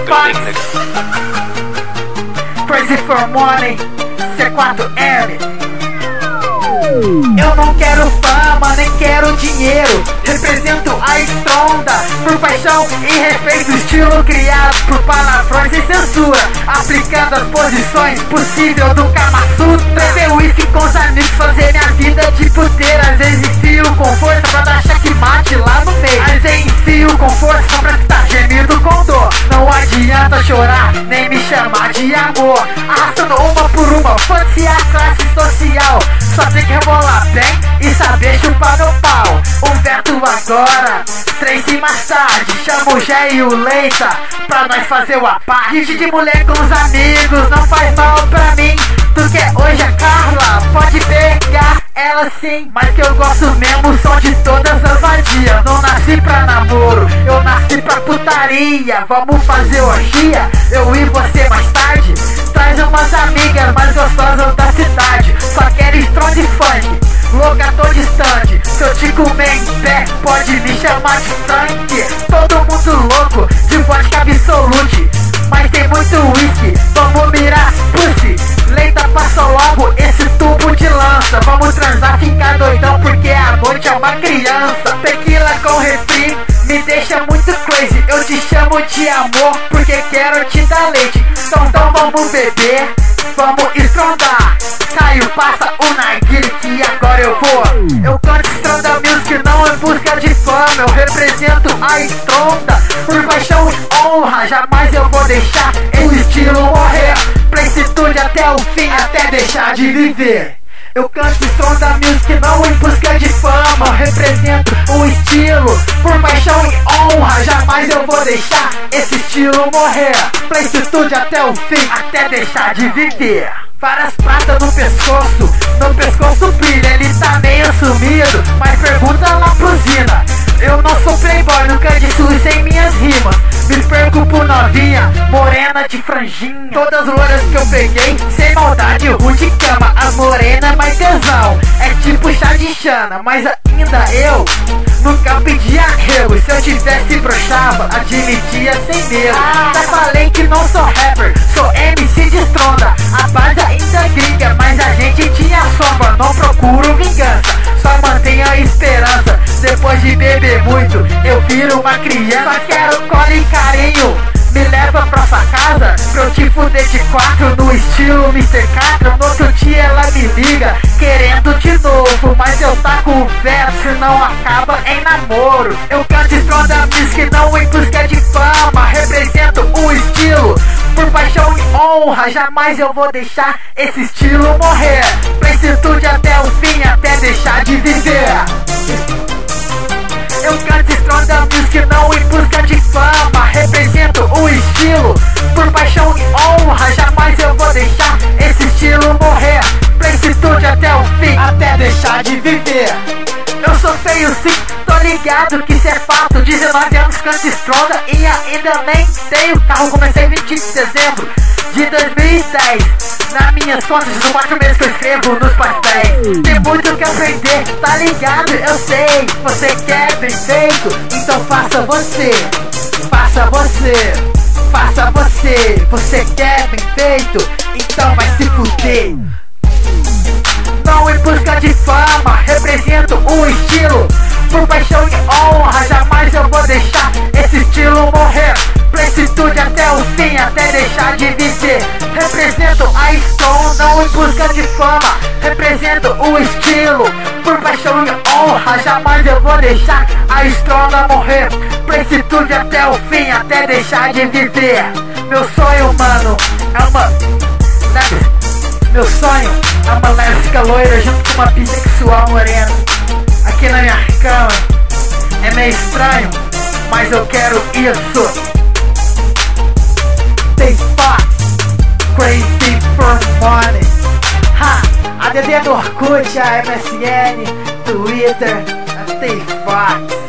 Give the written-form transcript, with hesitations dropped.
Fox, Crazy for Money, C4M. Eu não quero fama, nem quero dinheiro. Represento a estronda por paixão e respeito. Estilo criado por palavrões e censura, aplicando as posições possíveis do Kama Sutra. Beber uísque com os amigos, fazer minha vida de puteira. Às vezes enfio com força pra dar checkmate lá no meio. Às vezes enfio com força só pra estar gemido com dor. Não adianta chorar, nem me chamar de amor. Arrastando uma por uma, foda-se a classe social. Só tem que rebolar bem e saber chupar meu pau. Humberto agora, Tracy mais tarde. Chama o Gé e o Leita pra nós fazer o aparte. Gente de mulher com os amigos não faz mal pra mim. Tu quer hoje a Carla, pode pegar ela sim. Mas que eu gosto mesmo são de todas as vadias. Não nasci pra namoro, eu nasci pra putaria. Vamos fazer orgia, eu e você mais tarde. Traz umas amigas mais gostosas da cidade. Só quero strong de funk, louca tô distante. Se eu te comer em pé, pode me chamar de tanque. Todo mundo louco, de vodka absolute. Mas tem muito whisky, vamos mirar pussy. Leita, passa logo esse tubo de lança. Vamos transar, ficar doidão, porque a noite é uma criança. Tequila com refri me deixa muito crazy. Eu te chamo de amor, porque quero te dar leite. Então vamos beber, vamos estrondar. Caio, passa o narguilé que agora eu vou. Eu canto Stronda Music, não em busca de fama. Eu represento a estronda por paixão e honra. Jamais eu vou deixar esse estilo morrer. Plenitude até o fim, até deixar de viver. Eu canto Stronda Music, não em busca de fama. Eu represento o estilo por paixão e honra. Jamais eu vou deixar esse estilo morrer. Plenitude até o fim, até deixar de viver. Várias pratas no pescoço brilha. Ele tá meio sumido, mas pergunta lá pro Zina. Eu não sou playboy, nunca disse isso em minhas rimas. Me perco por novinha, morena de franjinha. Todas as loiras que eu peguei, sem maldade, ruim de cama. As morenas mais tesão, é tipo chá de chana. Mas ainda eu nunca pedi arrego. Se eu tivesse broxava, admitia sem medo. Já falei que não sou rapper, sou MC de estronda. A base ainda gringa, mas a gente tinha sombra. Não procuro vingança, só mantenha a esperança. Depois de beber muito, eu viro uma criança. Só quero cola e carinho, me leva pra sua casa pra eu te fuder de 4 no estilo Mr. Catra. No outro dia ela me liga, querendo de novo, mas eu taco o verso, não acaba em namoro. Eu canto Stronda Music, não em busca de fama. Represento o estilo por paixão e honra. Jamais eu vou deixar esse estilo morrer. Plenitude até o fim, até deixar de viver. Eu canto Stronda Music, não em busca de fama. Represento o estilo por paixão e honra. Jamais eu vou deixar esse estilo morrer. Plenitude até o fim, até deixar de viver. Eu sou feio sim, tô ligado que isso é fato. 19 anos canto estronda e ainda nem tenho carro. Comecei 20 de dezembro de 2010. Nas minhas contas, são 4 meses que eu escrevo nos pastéis. Tem muito que aprender, tá ligado? Eu sei, você quer bem feito, então faça você. Faça você, faça você. Você quer bem feito, então vai se fuder. Não em busca de fama, represento o estilo por paixão e honra. Jamais eu vou deixar esse estilo morrer. Plenitude até o fim, até deixar de viver. Represento a Stone, não em busca de fama. Represento o estilo por paixão e honra. Jamais eu vou deixar a Stone morrer. Plenitude até o fim, até deixar de viver. Meu sonho, mano, é uma... Meu sonho é uma lésbica loira junto com uma bissexual morena aqui na minha cama. É meio estranho, mas eu quero isso. Stay Fox, Crazy for Money. Ha! A DD do Orkut, a MSN, Twitter, a Stay Fox.